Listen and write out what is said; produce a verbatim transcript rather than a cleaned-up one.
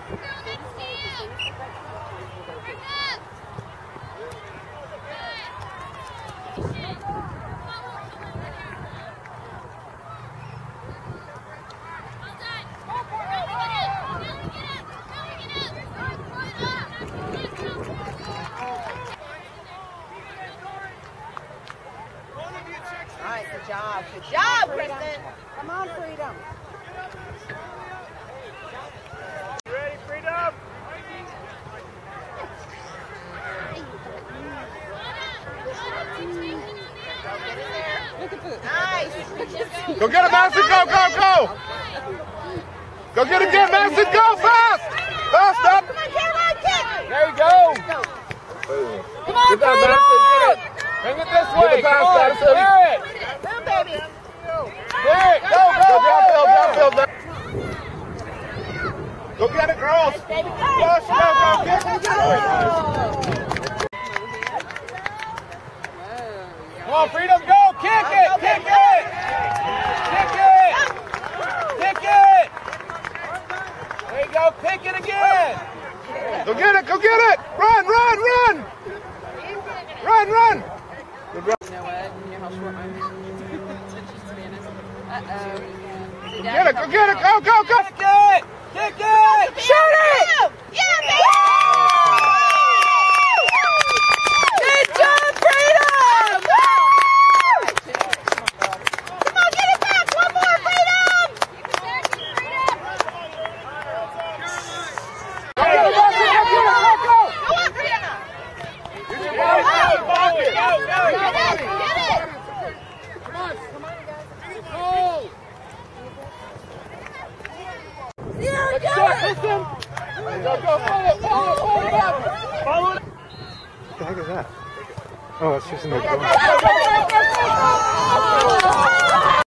Alright, good job. Good job, Kristen. Come on, Freedom. You ready, Freedom? Nice. Go get it, Madison. Go, go, go. Go get it again, Madison. Go fast. Fast up. Come on, Caroline, kick. There you go. Come on, Get that, Freedom. Madison. Get it. Bring it this way. Get the pass, Come on, Madison. Move, Clear it. baby. Clear it. Go, go, go. Downfield, downfield. down- Go get it, girls. Nice, baby. Go. Push, go, go. Get it. Come on, Freedom, go! Kick it! Kick it! Kick it! Kick it! There you go, kick it again! Go get it, go get it! Run, run, run! Run, run! Good run. You know what? You know how short my attention span is. Uh-oh. Go get it, go get it, go, go, go! Kick it! Kick it! Shoot it. Yeah, baby. Good job, Freedom. Come on, get it back. One more, Freedom. Go get it, go get it, go, go! Go on, Brianna. Go, go, go, Get it. Get it. Come on, come on, guys. Go! Zero, Let's go. go, listen! Go, go, follow it, follow it, follow it up! Follow it! What the heck is that? Oh, it's just in the Go, go, go, go, go, go, go!